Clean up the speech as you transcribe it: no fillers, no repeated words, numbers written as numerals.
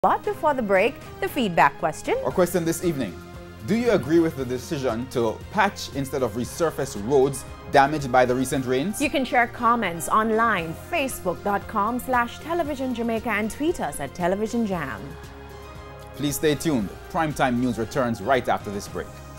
But before the break, the feedback question. Our question this evening: do you agree with the decision to patch instead of resurface roads damaged by the recent rains? You can share comments online, facebook.com/Television Jamaica, and tweet us at Television Jam. Please stay tuned. Primetime News returns right after this break.